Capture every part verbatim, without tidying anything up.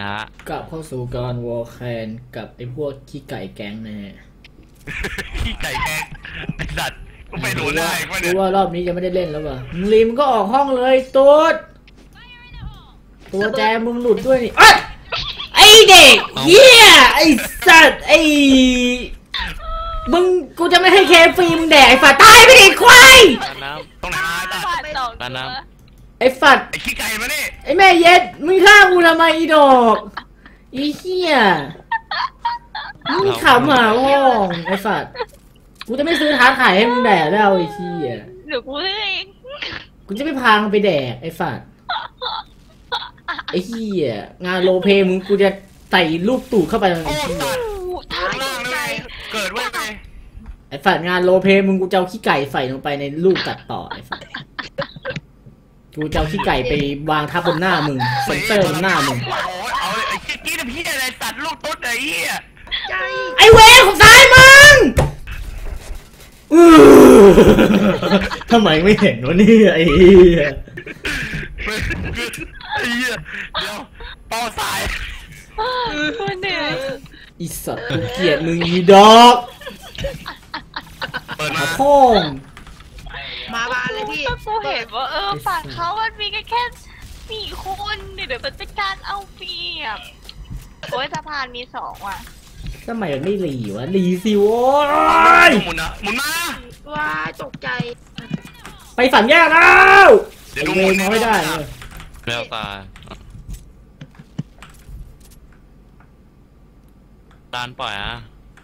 ฮะกลับเข้าสู่การวอลแคนกับไอ้พวกขี้ไก่แก๊งนะฮะขี้ไก่แก๊งไอ้สัตว์ก็ไปโดนได้เพราะเนี่ยรู้ว่ารอบนี้จะไม่ได้เล่นแล้วว่ะมึงรีมก็ออกห้องเลยตุ๊ดตัวแจมึงหลุดด้วยนี่ไอ้เด็กเหี้ยไอ้สัตว์ไอ้มึงกูจะไม่ให้เคฟรีมึงแดกไอ้ฝาตายไปดิควายน้ำตรงไหนมาตัดปาน้ำไอ้ฝัดไอ้ขี้ไก่มาเนี่ยไอ้แม่เย็ดมึงฆ่ากูทำไมอีดอกอีเหี้ยมึงขำหาห้องไอ้ฝัดกูจะไม่ซื้อท้าขายให้มึงแดกแล้วไอ้เหี้ยเดี๋ยวกูเองกูจะไม่พามึงไปแดกไอ้ฝัดไอ้เหี้ยงานโรเพมึงกูจะใส่ลูกตูดเข้าไปในไอ้เหี้ยข้างล่างเลยเกิดว่าไงไอ้ฝัดงานโรเพมึงกูจะเอาขี้ไก่ใส่ลงไปในลูกตัดต่อไอ้ฝัดกูจะเอาขี้ไก่ไปวางทับบนหน้ามึงเซนเซอร์บนหน้ามึงเอาไอ้ขี้กี้น้ำพี่อะไรตัดลูกตุ๊ดไอ้เหี้ยไอ้เวรของซ้ายมึงทำไมไม่เห็นวะนี่ไอ้เหี้ยไอ้เหี้ยเดี๋ยวเป้าสายคนเหนื่อยอีสัตว์กูเกลียดมึงอีดอกเปิดมาพ่องมาบ้านเลยพี่กูเห็นว่าเออฝั่งเขามันมีแค่แค่สี่คนเดี๋ยวมันเป็นการเอาเปรียบโอ้ยสะพานมีสองว่ะทำไมมันไม่รีวะรีสิโว้ยหมุนนะหมุนมาว้าตกใจไปสั่นแยกแล้วเดี๋ยวดูหมุนเขาไม่ได้เลยแมวตาตานปล่อยอะ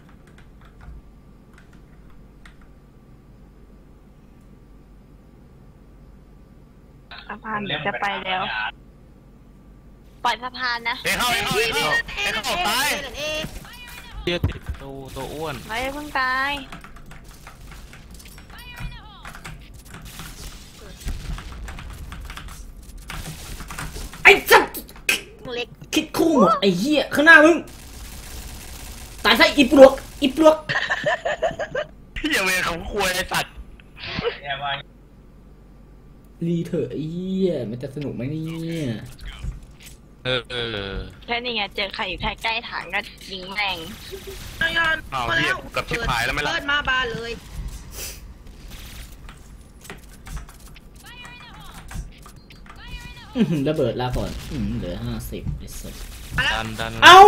สะพานจะไปแล้วปล่อยสะพานนะเฮ้ยเข้าเฮ้ยเข้าเฮ้ยเข้าเฮ้ยเข้าตายเจี๊ยติดตัวตัวอ้วนไม่เพิ่งตายไอ้สัตว์เล็กคิดคู่หมดไอ้เหี้ยข้างหน้ามึงตายซะอีปลวกอีปลวกพี่อย่าเวรของควยไอ้สัตว์รีเถอะไอ้เหี้ยมันจะสนุกไหมเนี่ยเออเออแค่นี้ไงเจอใครอยู่ใกล้ๆถังก็ยิงแม่งย้อนมาแล้วกับชิบหายแล้วไม่ล่ะเปิดมาบ้านเลยระเบิดลาก่อนเหลือห้าสิบไอ้สัสดันดันเอา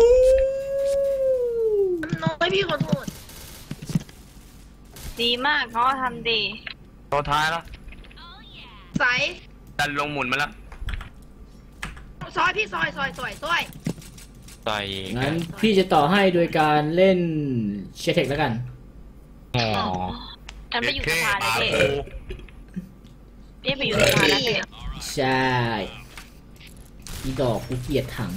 น้อยพี่ขอโทษดีมากเขาทำดีตัวท้ายแล้วใสดันลงหมุนมาแล้วซอยพี่ซอยซอยซอยซอยใส่งั้นพี่จะต่อให้โดยการเล่นเชเทคแล้วกันอ๋อฉันไปอยู่สะพานเลยเอ๊ะไปอยู่สะพานแล้วเนี่ยใช่อีดอกกูเกลียดถัง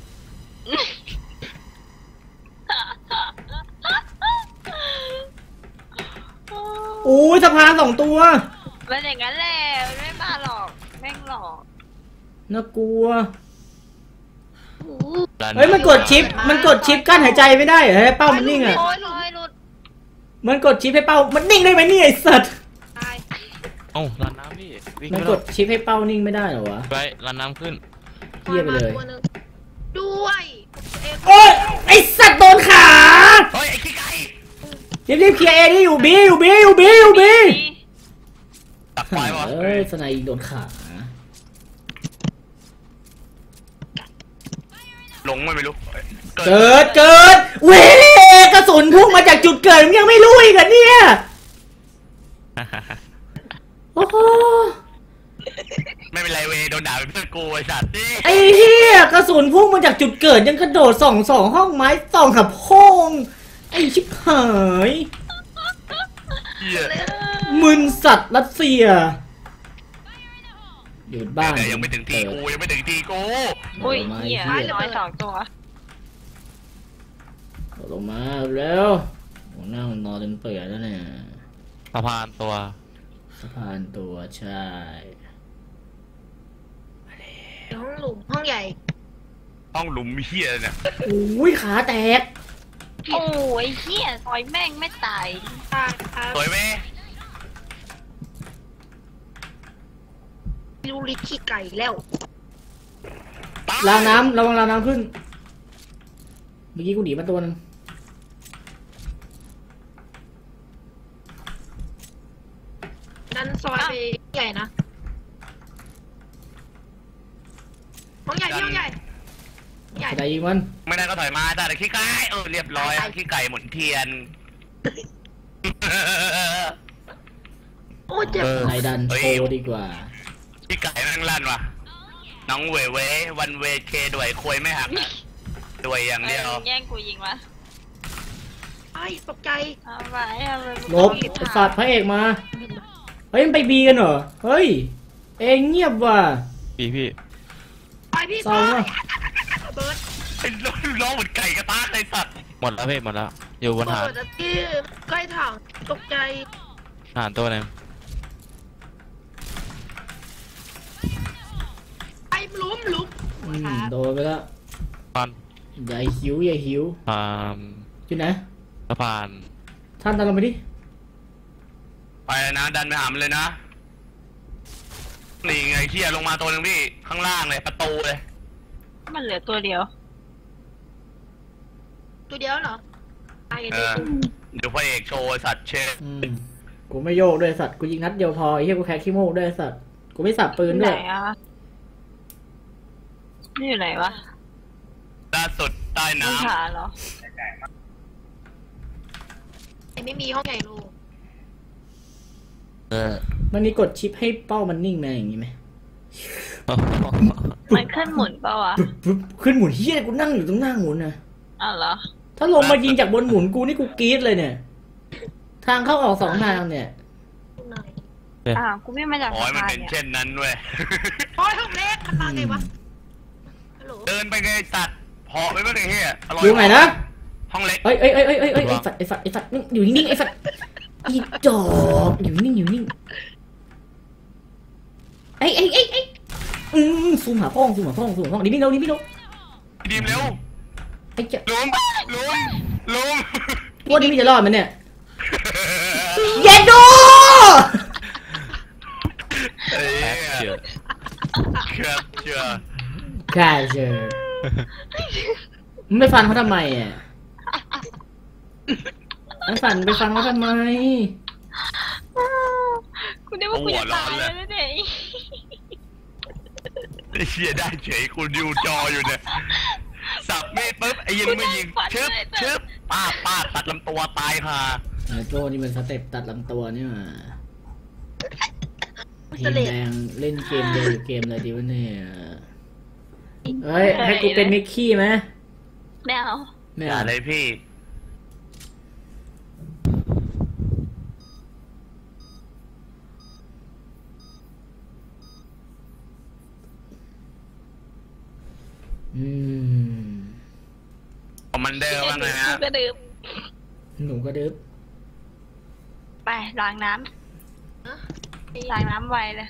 โอ้ยสะพานสองตัวมันอย่างนั้นแหละไม่มาหรอกแม่งหลอกน่ากลัวเฮ้ยมันกดชิปมันกดชิปกั้นหายใจไม่ได้เหรอให้เป้ามันนิ่งอ่ะมันกดชิปให้เป้ามันนิ่งได้ไหมเนี่ยไอ้สัตว์โอ้รันน้ำพี่มันกดชิปให้เป้านิ่งไม่ได้เหรอวะไปรันน้ำขึ้นเทียบไปเลยด้วยโอ้ยไอ้สัตว์โดนขาเฮ้ยไอ้ขี้ไก่รีบรีบเคลียร์เอนี่อยู่บีอยู่บีอยู่บีอยู่บีตักไฟวะเอ้ยสไนโดนขาหลงไม่รู้เกิดเกิดเว้ยกระสุนพุ่งมาจากจุดเกิดมึงยังไม่รู้อีกเหรอเนี่ยโอ้โหไม่เป็นไรเวโดนด่าเป็นเพื่อนกูไอ้สัตว์นี่ไอ้เหี้ยกระสุนพุ่งมาจากจุดเกิดยังกระโดดส่องสองห้องไม้ส่องขับห้องไอ้ชิบหายมึนสัตว์รัสเซียอยู่บ้านยังไม่ถึงทีกูยังไม่ถึงทีกูอุ้ยเหี้ยน้อยสองตัวลงมาแล้วหัวหน้ามันนอนเต็มเปื่อยแล้วเนี่ยสะพานตัวสะพานตัวใช่ห้องหลุมห้องใหญ่ห้องหลุมเหี้ยเนี่ยอุ้ยขาแตกโอ้ยเหี้ยซอยแม่งไม่ตายสวยไหมลูลิขี้ไก่แล้วตรางน้ำระวังรางน้ำขึ้นเมื่อกี้กูหนีมาตัวนึงดันซอยไปใหญ่นะห้องใหญ่พี่ห้องใหญ่ใหญ่แต่ยิงมันไม่ได้ก็ถอยมาแต่ขี้ไก่เออเรียบร้อยขี้ไก่หมุนเทียนโอ้เจ็บนายดันโชว์ดีกว่าขี้ไก่แม่งลั่นว่ะน้องเว่ยเว่ยวันเวเคด้วยควยไม่หักนะด้วยอย่างเดียวแย่งกูยิงวะไอ้ตกใจเอาไว้เอาไว้ลบไอ้สัตว์พระเอกมาเฮ้ยมันไปบีกันเหรอเฮ้ยเองเงียบว่ะพี่พี่ไปพี่เศซร้าอยว่ะเบิร์ดไอ้ร้องเหมือนไก่กระตากเลยสัตว์หมดแล้วพี่หมดแล้วอยู่บนเบิหาดร์ดที่ใกล้ถังตกใจหาดตัวหนึงไอ้หลุมหลุมอืมโดนไปแล้วตอนอย่าหิวอย่าหิวอ่าอยู่ไหนสะพานท่านตามเราไปดิไปเลยนะดันไปหามนเลยนะนี่ไงเชี่ยลงมาตัวหนึงพี่ข้างล่างเลยประตูเลยมันเหลือตัวเดียวตัวเดียวเหรอไอ้เอเด็อก เดี๋ยวพระเอกโชว์สัตว์เชฟอืมกูไม่โยกด้วยสัตว์กูยิงนัดเดียวพอไอ้เหี้ยกูแค่ขี้โมกด้วยสัตว์กูไม่สับปืนไหด้นวยอ่ะนี่อยู่ไหนวะล่าสุดใต้บนน้ำขาเหรอไอ้ไม่มีห้องใหญ่ลูกเออมันมีกดชิปให้เป้ามันนิ่งมาอย่างงี้ไหมมันขึ้นหมุนเปล่าวะปึ๊บปึ๊บขึ้นหมุนเฮียกูนั่งอยู่ตรงหน้าหมุนนะอ้าวเหรอถ้าลงมายิงจากบนหมุนกูนี่กูกรี๊ดเลยเนี่ย ทางเข้าออกสองทางเนี่ยหน่อยอ่าวกูไม่มาจากโอ้ยสะมันพานเป็นเนี่ยเช่นนั้นเว้ยโอ้ยห้องเล็กมันมาไงวะฮัลโหลเดินไปไงสัตว์เหาะไปเมื่อไงเฮียอร่อยอยู่ไหนนะห้องเล็กเอ้ยเอ้ยเอ้ยเอ้ยเอ้ยเอ้ยไอ้สัตว์ไอ้สัตว์ไอ้สัตว์อยู่นิ่งๆไอ้สัตว์อีจอกอยู่นิ่งอยู่นิ่งไอ้ไอ้ไอ้ไอ้อืมซูมหาพ่องซูมหาพ่องซูมหาพ่องดิมิ่งเร็วดิมิ่งเร็วดีมเร็วไอ้เจ้าลุมลุมลุมว่าดิมิ่งจะรอดไหมเนี่ยเย็นดูเอ้ยแอคเชื่อเชื่อเชื่อใช่เจอมึงไม่ฟังเขาทำไมอ่ะไอ้สันไปฟังเขาทำไมกูนึกว่ากูจะตายแล้วเนี่ยไอ้เชียได้เฉยกูดูจออยู่เนี่ยสับมีดปุ๊บไอ้ยิงไม่ยิงชึบชึบป้าดป้าดตัดลำตัวตายค่ะไอ้โจ้นี่มันสเต็ปตัดลำตัวนี่หว่าทีมแดงเล่นเกมเดียวหรือเกมอะไรดีวะเนี่ยเฮ้ยให้กูเป็นมิกกี้ไหมไม่เอาไม่อย่าเอาเลยพี่อืมคอมมานเดอร์ว่าไงฮะกูกระดึบหนูก็ดึบไปล้างน้ำล้างน้ำไวเลย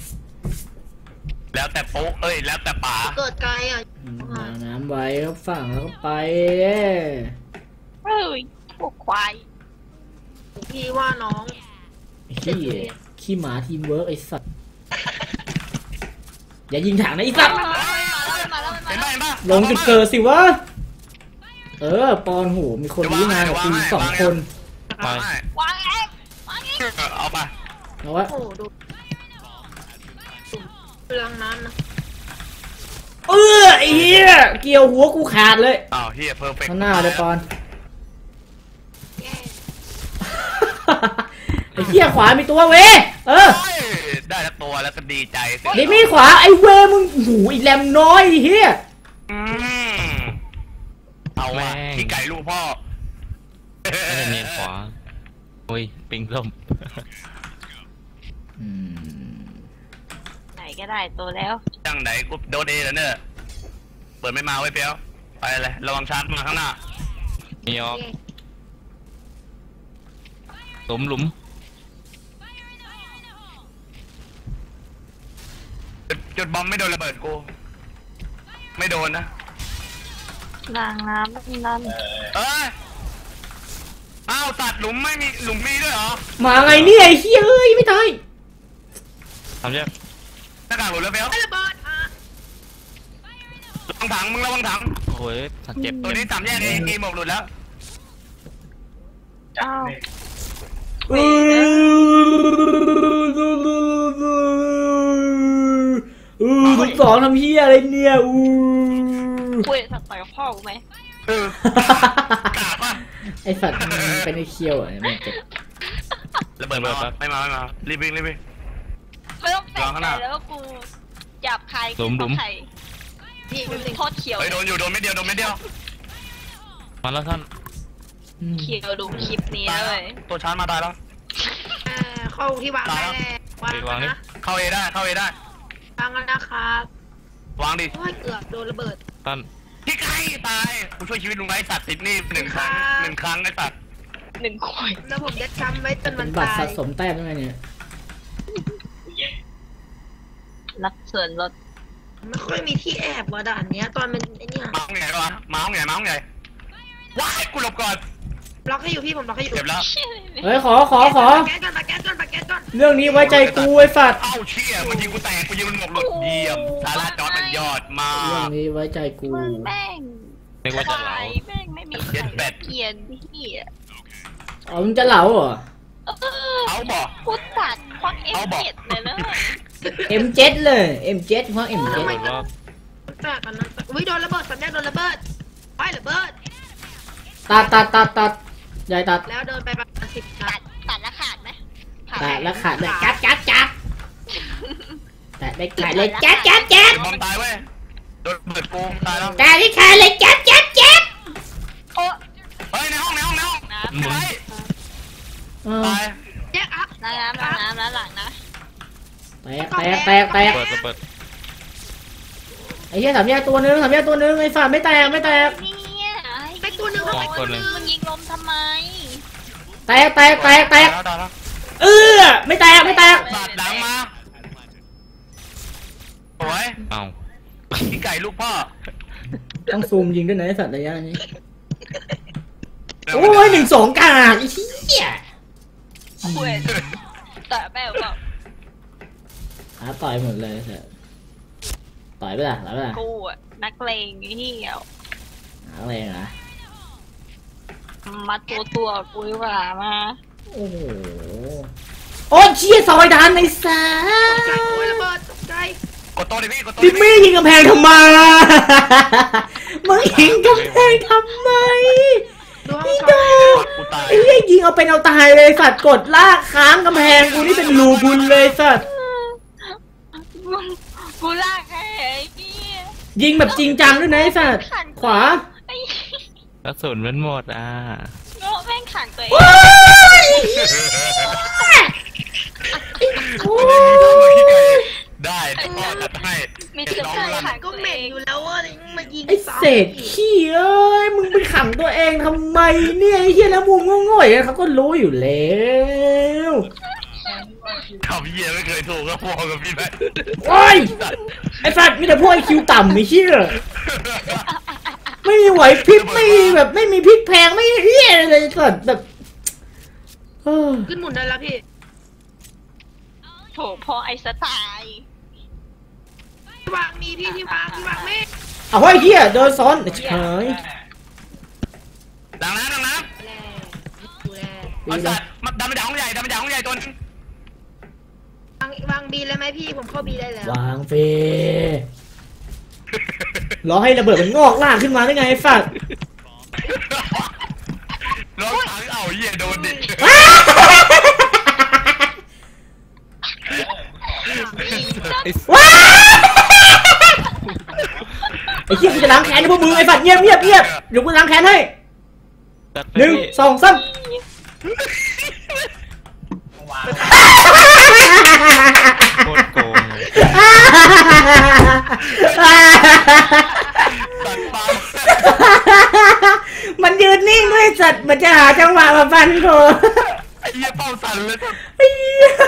แล้วแต่ปุ๊เอ้ยแล้วแต่ป๋าเกิดไกลอ่ะมาน้ำไว้ก็ฝั่งแล้วก็ไปเฮ้ยพวกควายพี่ว่าน้องขี้ขี้หมาทีมเวิร์กไอ้สัตว์อย่ายิงถังนะไอ้สัตว์มาแล้วมาแล้วมาเห็นแล้วไหมเห็นปะลงจุดเกิดสิวะเออปอนหูมีคนรู้งานกับกูสองคนไปวางเองวางเองเอาไปเอาวะโอ้ดูเปลืองน้ำนะเออไอ้เหี้ยเกี่ยวหัวกูขาดเลยอ้าวเฮียเพอร์เฟกต์ข้างหน้าเลยปอนแย่ไอ้เหี้ยขวามีตัวเว้ยเออได้แล้วตัวแล้วก็ดีใจสินี่มีขวาไอ้เวมึงหูไอ้แหลมน้อยไอ้เหี้ยอืมเอาว่ะที่ไก่ลูกพ่อไม่ได้เนียนขวาโอ้ยปิงส้มอืมไหนก็ได้ตัวแล้วจังไหนกูโดนเอแล้วเนอะเปิดไม่มาไว้เปียวไปเลยระวังชาร์จมาข้างหน้ามีออกหลุมหลุมจุดจุดบอมไม่โดนระเบิดกู ไม่โดนนะล้างน้ำน้ำเอ้ยอ้าวตัดหลุมไม่มีหลุมมีด้วยเหรอมาไงเนี่ยไอ้เหี้ยเอ้ยไม่ตายทำยังหน้ากากหลุดแล้วเปียวไอ้ระเบิดอ่ะวังถังมึงระวังถังโอ้ยสักเจ็บตัวนี้สามแยกเองเกมหมดหลุดแล้วอ้าวเออคุณสองทำเฮียอะไรเนี่ยอู้คุยสักต่อยกับพ่อกูไหมเออกาบป่ะไอสัตว์มันเป็นไอเคียวอ่ะเนี่ยมันเจ็บระเบิดมาไม่มาไม่มารีบวิ่งรีบวิ่งไม่ต้องแปลกใจแล้วว่ากูจับใครกูเพราะใครนี่มึงโทษเขียวเฮ้ยโดนอยู่โดนไม่เดียวโดนไม่เดียวมาแล้วท่านเขียวดูคลิปนี้ตายเลแล้วยตัวชาร์จมาตายแล้วเอ่อเข้าที่วางได้แล้ววางแล้วนะเข้าเอได้เข้าเอได้วางแล้วนะครับวางดิโอ้ยเกือบโดนระเบิดท่านพี่ไก่ตายกูช่วยชีวิตลุงไอ้สัตว์ติดนี่หนึ่งครั้งหนึ่งครั้งไอ้สัตว์หนึ่งขวดแล้วผมจะจำไว้จนเป็มัน นบัตรตาสะยสมแต้มยังไงเนี่ยรับส่วนลดไม่ค่อยมีที่แอบว่ะด่านเนี้ยตอนมันไอ้เนี่ยเมาส์ไงวะเมาส์ไงเมาส์ไงว้ายกูหลบก่อนล็อกให้อยู่พี่ผมล็อกให้อยู่เจ็บแล้วเฮ้ยขอขอขอปาแก๊สก่อนปาแก๊สก่อนปาแก๊สก่อนเรื่องนี้ไว้ใจกูไอ้สัตว์เอ้าเชี่ยมันยิงกูแตกกูยิงมันหมกหลุดเยี่ยมสาราจอดมันยอดมาเรื่องนี้ไว้ใจกูมึงแม่งนึกว่าจะเหลาแม่งไม่มีใครเกลียนพี่อ่ะอ๋อมึงจะเหลาเหรอเออเอาบอกพูดตัดควักเอ็มเอาบอกเจ็ดเลยนะเอ็ม เจ็ด เลย เอ็ม เจ็ด เพราะ เอ็ม เจ็ดเปิดรอบแตกกันนะอุ้ยโดนระเบิดสำแยกโดนระเบิดไประเบิดตัดตัดตัดตัดใหญ่ตัดแล้วเดินไปประมาณสิบนัตัดดตัดแล้วขาดไหมตัดแล้วขาดเลยจัดจัดจัดตัดได้ขาดเลยจัดจัดจัดบอมตายเว้ยโดนเบิดกูตายแล้วตัดได้ขาดเลยจัดจัดจัดโอ้เฮ้ยในห้องในห้องในห้องน้ำไปเออตายแยกอัพน้ำน้ำน้ำน้ำน้ำหลังนะแตกแตกแตกแตกเปิดระเบิดไอ้เหี้ยสามแยกตัวนึงสามแยกตัวนึงไอ้ฝ่าไม่แตกไม่แตกเนี่ยไปตัวหนึงโอ้เข้าไปยตัวหนึงมึงยิงลมทำไมแตกแตกแตกแตกแล้วตายแล้วเออไม่แตกไม่แตกบาดดังมาโอ้ยเอ้าพี่ไก่ลูกพ่อต้องซูมยิงด้วยนะไอ้สัตว์ระยะนี้โอ้ยหนึ่งสองกาดไอ้เหี้ยคุยแต่แม่บอกหาต่อยหมดเลยเถอะต่อยไปละต่อยไปละกูอะนักเลงไอ้เหี้ยหาอะไรนะมาตัวตัวกูดีกว่ามาโอ้โหโอ้ยเชี่ยซอยดันไอ้สัตกใจสโอ้ยระเบิดตกใจกดโต๊ะดิพี่กดโต๊ะดิดิมี่ยิงกำแพงทำไมมึงยิงกำแพงทำไมดูห้องพี่สโดองกูตายไอ้เหี้ยยิงเอาเป็นเอาตายเลยสัตว์กดลากค้างกำแพงกูนี่เป็นรูบุญเลยสัตว์มึงกูลากให้ไอ้เหี้ยยิงแบบจริงจังด้วยนะไอ้สัตว์ขวาไอ้กระสุนมันหมดอ่ะโง่แม่งขังตัวเองโอ้ยโอ้ยได้พ่อจัดให้มีเสือผ้าขังก็ตัวเหม็เอน งอยู่แล้วว่ามายิงไอ้เศษขี้เอ้ยมึงไปขังตัวเองทำไมเนี่ยไอ้เหี้ยแล้วมุมโง่ๆอย่างนั้นเขาก็รู้อยู่แล้วเขาพี่เยี่ยไม่เคยถูกก็พอกับพี่แม่โอ้ยไอ้สัตว์มีแต่พวกไอคิวต่ำไม่เชื่อไม่มีไหวพริบไม่มีแบบไม่มีพริกแพงไม่เฮี้ยเลยสัตว์แบบเออขึ้นหมุนได้แล้วพี่โถพอไอ้สไตล์ที่วางมีพี่ที่วางที่วางไม่เอาไว้เฮี้ยเดินซ้อนเฉยดังนะดังนะแล่ดูแลเอาสัตว์มาดันไปด่าห้องใหญ่ดันไปด่าห้องใหญ่ตัวนึงวางวางบีเลยไหมพี่ผมเข้าบีได้แล้ววางเฟรอให้ระเบิดมันงอกลากขึ้นมาได้ไงไอ้สัตว์น้องทางเอาเยี่ยโดนดิว้าวไอ้เหี้ยกูจะล้างแค้นให้พวกมึงไอ้สัตว์เงียบเงียบเงียบเดี๋ยวกูล้างแค้นให้จัดไปหนึ่งพี่สองสามโคตรโกงเลยสัตว์ปั๊มมันยืนนิ่งด้วยสัตว์มันจะหาจังหวะมาฟันกูไอ้เยี่ยเป้าสั่นเลยไอ้เหี้ย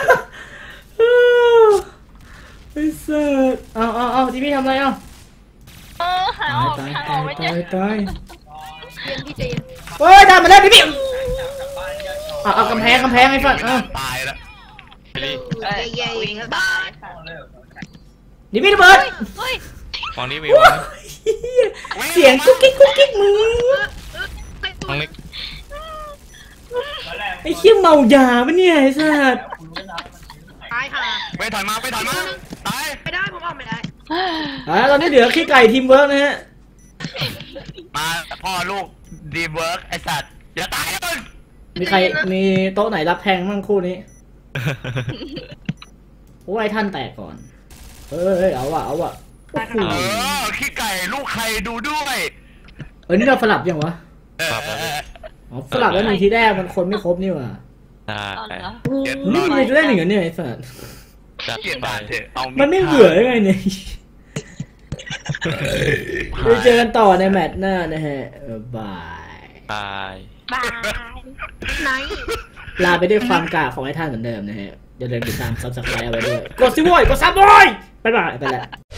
ไอ้สัตว์เอาเอาเอาที่พี่ทำอะไรเอาเออหาออกตายหาอตาอกยไม่เจตาอยตายเย็นพี่ใจเย็นเฮ้ยได้มาแล้วดิพี่เอาเอากำแพงกำแพงไอ้สัตว์เอาตายแล้วพี่เอ้ยใหญ่ๆครับตายดิพี่ระเบิดเฮ้ยฟองนี้มีวางเสียงกุ๊กกิ๊กกุ๊กกิ๊กมึงใส่ตัวน้องเล็กไอ้เหี้ยเมายาปะเนี่ยไอ้สัสตายค่ะไม่ถอยมาไม่ถอยมาตายไม่ได้ผมออกไม่ได้อ่าตอนนี้เหลือขี้ไก่ทีมเวิร์กนะฮะมาพ่อลูกดีเวิร์กไอสัตว์อย่าตายเลยมีใครมีโต๊ะไหนรับแทงมั่งคู่นี้โอ้ยท่านแตกก่อนเฮ้ยเอาว่ะเอาว่ะโอ้โหเออขี้ไก่ลูกใครดูด้วยเออนี่เราสลับยังวะเอออ๋อสลับแล้วหนึ่งทีแรกมันคนไม่ครบนี่หว่าได้เอาเหรอนี่มันจะได้หนึ่งเหรอเนี่ยไอ้สัสจัดเกลียดไปบาดเถอะเอามัมันไม่เบื่อยังไงเนี่ยไปเจอกันต่อในแมตช์หน้านะฮะเออบายตายบายไหนลาไปด้วยความกล้าของไอ้ท่านเหมือนเดิมนะฮะอย่าลืมติดตามซับสไครต์เอาไว้ด้วยกดซิโว้ยกดซับโว้ยบ๊ายบายไปแล้ว